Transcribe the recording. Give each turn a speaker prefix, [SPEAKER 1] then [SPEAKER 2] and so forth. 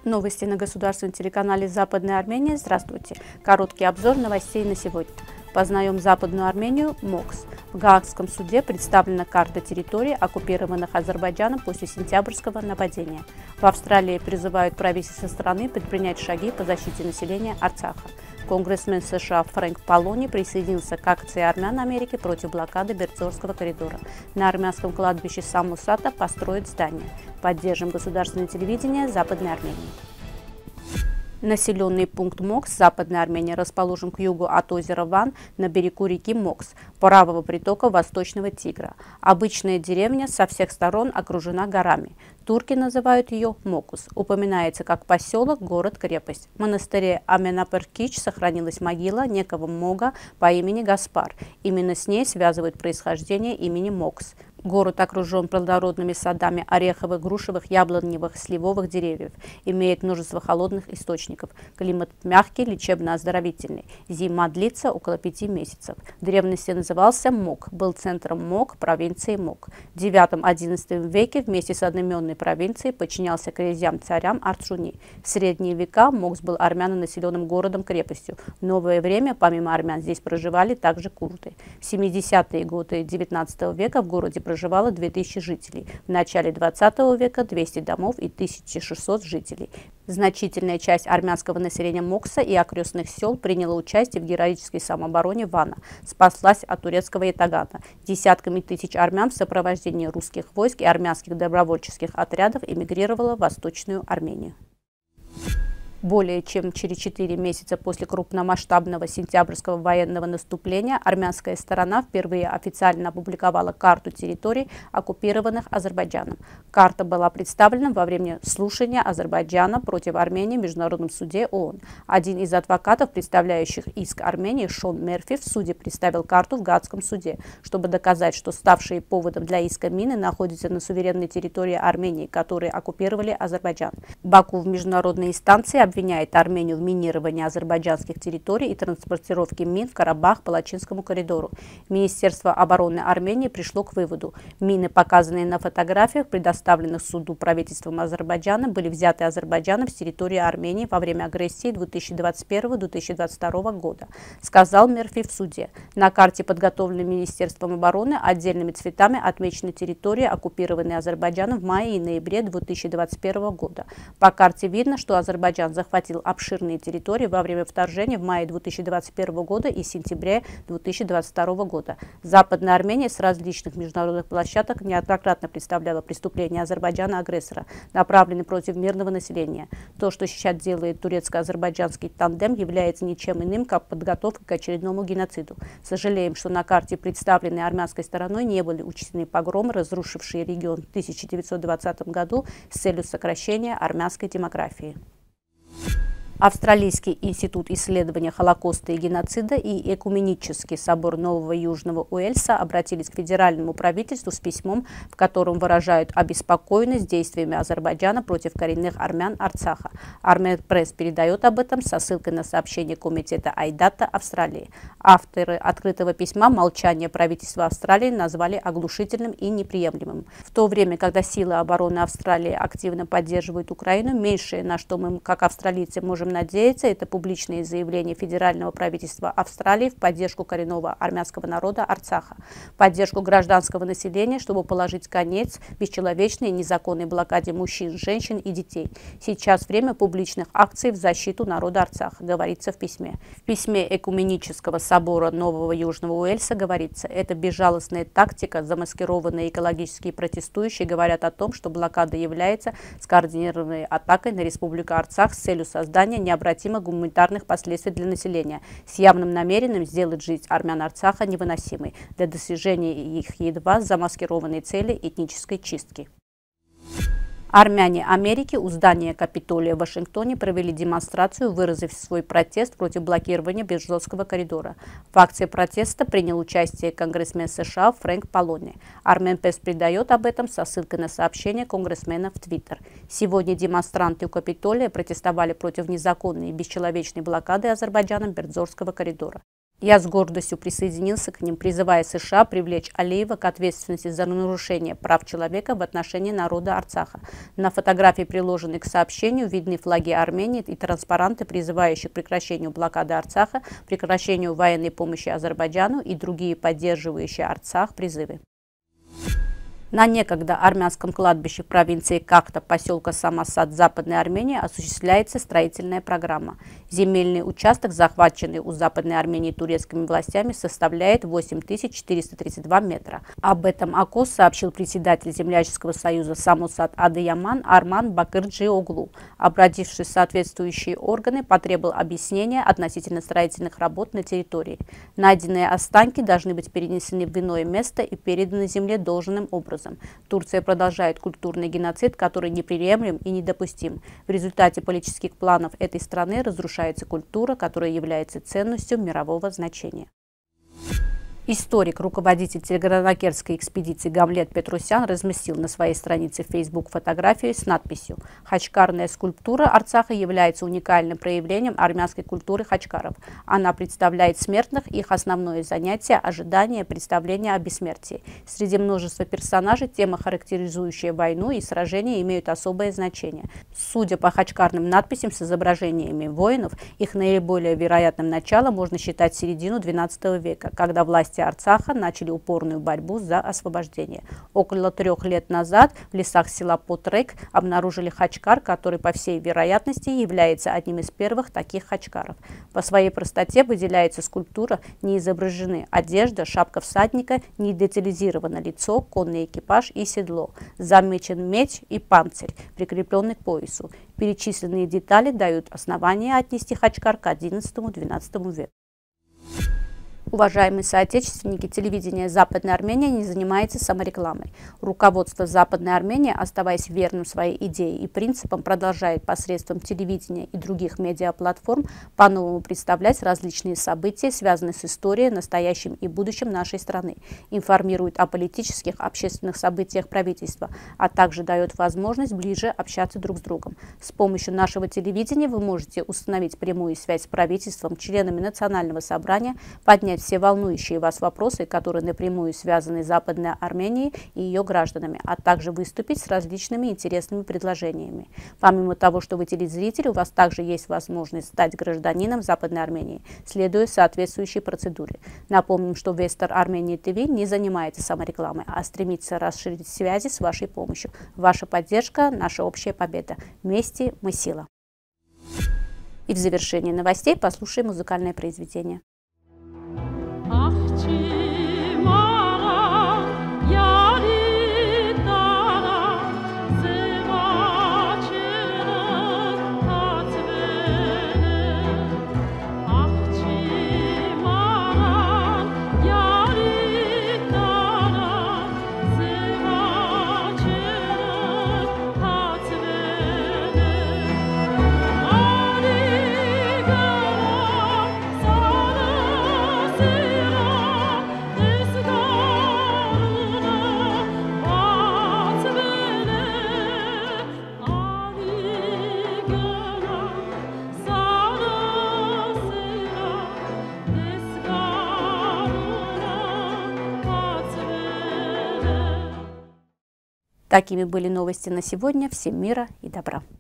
[SPEAKER 1] Новости на государственном телеканале «Западная Армения». Здравствуйте. Короткий обзор новостей на сегодня. Познаем Западную Армению, МОКС. В Гаагском суде представлена карта территорий, оккупированных Азербайджаном после сентябрьского нападения. В Австралии призывают правительство страны предпринять шаги по защите населения Арцаха. Конгрессмен США Фрэнк Палони присоединился к акции армян Америки против блокады Бердзорского коридора. На армянском кладбище Самусата построят здание. Поддержим государственное телевидение Западной Армении. Населенный пункт МОКС Западной Армении расположен к югу от озера Ван на берегу реки МОКС, правого притока Восточного Тигра. Обычная деревня со всех сторон окружена горами. Турки называют ее Мокус. Упоминается как поселок, город-крепость. В монастыре Аменаперкич сохранилась могила некого Мога по имени Гаспар. Именно с ней связывают происхождение имени Мокс. Город окружен плодородными садами ореховых, грушевых, яблоневых, сливовых деревьев. Имеет множество холодных источников. Климат мягкий, лечебно-оздоровительный. Зима длится около 5 месяцев. В древности назывался Мог. Был центром Мог, провинции Мог. В IX-XI веке вместе с одноименной провинцией подчинялся князьям-царям Арцуни. В средние века Мокс был армяно-населенным городом-крепостью. В новое время, помимо армян, здесь проживали также курды. В 70-е годы XIX века в городе проживало 2000 жителей. В начале 20 века 200 домов и 1600 жителей. Значительная часть армянского населения Мокса и окрестных сел приняла участие в героической самообороне Вана, спаслась от турецкого ятагана. Десятками тысяч армян в сопровождении русских войск и армянских добровольческих отрядов эмигрировало в Восточную Армению. Более чем через 4 месяца после крупномасштабного сентябрьского военного наступления армянская сторона впервые официально опубликовала карту территорий, оккупированных Азербайджаном. Карта была представлена во время слушания Азербайджана против Армении в Международном суде ООН. Один из адвокатов, представляющих иск Армении, Шон Мерфи, в суде представил карту в Гаагском суде, чтобы доказать, что ставшие поводом для иска мины находятся на суверенной территории Армении, которые оккупировали Азербайджан. Баку в международной инстанции обвиняет Армению в минировании азербайджанских территорий и транспортировке мин в Карабах по Лачинскому коридору. Министерство обороны Армении пришло к выводу: мины, показанные на фотографиях, предоставленных суду правительством Азербайджана, были взяты Азербайджаном с территории Армении во время агрессии 2021-2022 года, сказал Мерфи в суде. На карте, подготовленной Министерством обороны, отдельными цветами отмечены территории, оккупированные Азербайджаном в мае и ноябре 2021 года. По карте видно, что Азербайджан захватил обширные территории во время вторжения в мае 2021 года и сентябре 2022 года. Западная Армения с различных международных площадок неоднократно представляла преступления Азербайджана-агрессора, направленные против мирного населения. То, что сейчас делает турецко-азербайджанский тандем, является ничем иным, как подготовкой к очередному геноциду. Сожалеем, что на карте, представленной армянской стороной, не были учтены погромы, разрушившие регион в 1920 году с целью сокращения армянской демографии. Австралийский институт исследования Холокоста и геноцида и Экуменический собор Нового Южного Уэльса обратились к федеральному правительству с письмом, в котором выражают обеспокоенность действиями Азербайджана против коренных армян Арцаха. Армян-пресс передает об этом со ссылкой на сообщение комитета Айдата Австралии. Авторы открытого письма молчание правительства Австралии назвали оглушительным и неприемлемым. В то время, когда силы обороны Австралии активно поддерживают Украину, меньшее, на что мы, как австралийцы, можем надеяться, это публичные заявления федерального правительства Австралии в поддержку коренного армянского народа Арцаха, поддержку гражданского населения, чтобы положить конец бесчеловечной и незаконной блокаде мужчин, женщин и детей. Сейчас время публичных акций в защиту народа Арцаха, говорится в письме. В письме Экуменического собора Нового Южного Уэльса говорится: это безжалостная тактика, замаскированные экологические протестующие говорят о том, что блокада является скоординированной атакой на Республику Арцах с целью создания необратимых гуманитарных последствий для населения, с явным намерением сделать жизнь армян Арцаха невыносимой для достижения их едва замаскированной цели этнической чистки. Армяне Америки у здания Капитолия в Вашингтоне провели демонстрацию, выразив свой протест против блокирования Бердзорского коридора. В акции протеста принял участие конгрессмен США Фрэнк Палони. Армян-пресс передает об этом со ссылкой на сообщение конгрессмена в Твиттер. Сегодня демонстранты у Капитолия протестовали против незаконной и бесчеловечной блокады Азербайджаном Бердзорского коридора. Я с гордостью присоединился к ним, призывая США привлечь Алиева к ответственности за нарушение прав человека в отношении народа Арцаха. На фотографии, приложенной к сообщению, видны флаги Армении и транспаранты, призывающие к прекращению блокады Арцаха, прекращению военной помощи Азербайджану и другие поддерживающие Арцах призывы. На некогда армянском кладбище в провинции Кахта, поселка Самосад, Западной Армении, осуществляется строительная программа. Земельный участок, захваченный у Западной Армении турецкими властями, составляет 8432 метра. Об этом АКОС сообщил председатель Земляческого союза Самосад Адыяман Арман Бакырджиоглу. Обратившись в соответствующие органы, потребовал объяснения относительно строительных работ на территории. Найденные останки должны быть перенесены в иное место и переданы земле должным образом. Турция продолжает культурный геноцид, который неприемлем и недопустим. В результате политических планов этой страны разрушается культура, которая является ценностью мирового значения. Историк, руководитель Телегранакерской экспедиции Гамлет Петросян разместил на своей странице в Facebook фотографию с надписью «Хачкарная скульптура Арцаха является уникальным проявлением армянской культуры хачкаров. Она представляет смертных их основное занятие, ожидание, представление о бессмертии. Среди множества персонажей тема, характеризующая войну и сражения, имеют особое значение. Судя по хачкарным надписям с изображениями воинов, их наиболее вероятным началом можно считать середину XII века, когда власти Арцаха начали упорную борьбу за освобождение. Около 3 лет назад в лесах села Потрек обнаружили хачкар, который, по всей вероятности, является одним из первых таких хачкаров. По своей простоте выделяется скульптура, не изображены одежда, шапка всадника, не детализировано лицо, конный экипаж и седло. Замечен меч и панцирь, прикрепленный к поясу. Перечисленные детали дают основания отнести хачкар к XI-XII веку. Уважаемые соотечественники, телевидение Западной Армении не занимается саморекламой. Руководство Западной Армении, оставаясь верным своей идее и принципам, продолжает посредством телевидения и других медиаплатформ по-новому представлять различные события, связанные с историей, настоящим и будущим нашей страны, информирует о политических, общественных событиях правительства, а также дает возможность ближе общаться друг с другом. С помощью нашего телевидения вы можете установить прямую связь с правительством, членами Национального собрания, поднять все волнующие вас вопросы, которые напрямую связаны с Западной Арменией и ее гражданами, а также выступить с различными интересными предложениями. Помимо того, что вы телезритель, у вас также есть возможность стать гражданином Западной Армении, следуя соответствующей процедуре. Напомним, что Вестер Армения ТВ не занимается саморекламой, а стремится расширить связи с вашей помощью. Ваша поддержка – наша общая победа. Вместе мы сила. И в завершении новостей послушаем музыкальное произведение. Такими были новости на сегодня. Всем мира и добра.